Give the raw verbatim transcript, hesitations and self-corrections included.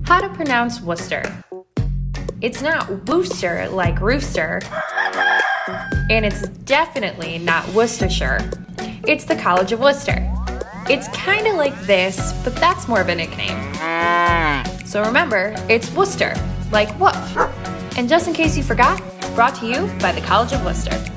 How to pronounce Worcester. It's not Wooster like rooster, and it's definitely not Worcestershire. It's the College of Worcester. It's kind of like this, but that's more of a nickname. So remember, it's Worcester, like woof. And just in case you forgot, brought to you by the College of Worcester.